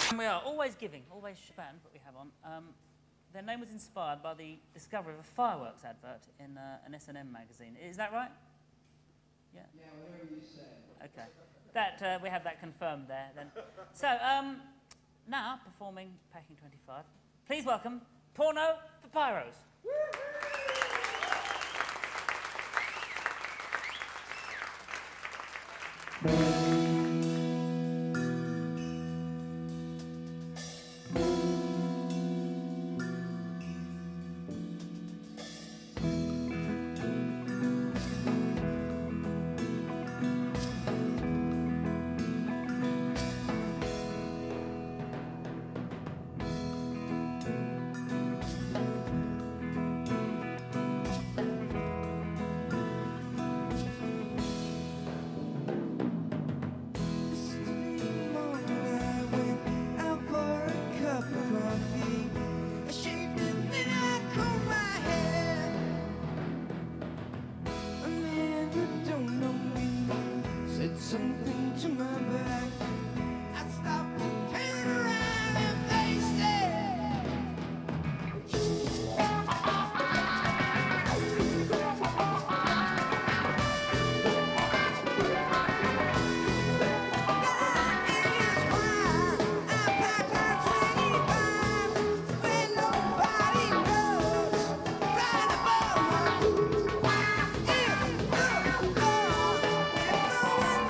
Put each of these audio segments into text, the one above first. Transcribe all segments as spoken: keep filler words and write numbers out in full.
We are always giving, always Japan, what we have on. Um, their name was inspired by the discovery of a fireworks advert in uh, an S and M magazine. Is that right? Yeah. Yeah, whatever you say. Okay. That uh, we have that confirmed there. Then. So um, now performing Packin twenty-five. Please welcome Porno for Pyros. Something to my back. I stopped and turned around and they said, that is why I packed my twenty-five where nobody knows right above my if the Lord, if no one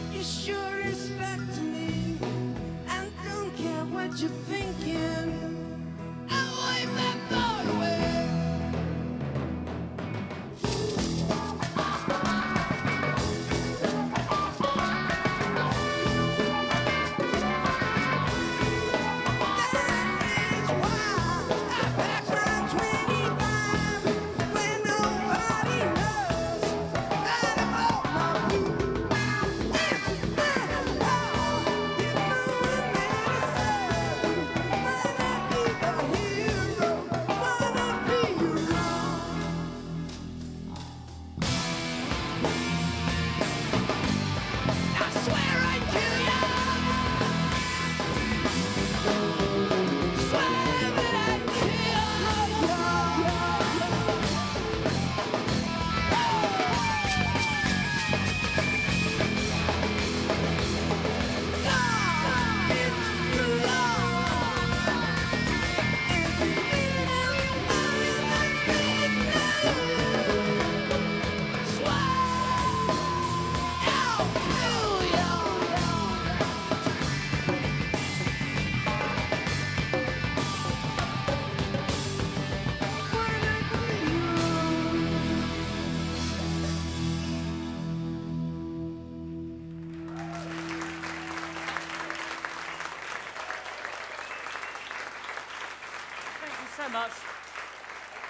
sure respect me and don't care what you're thinking.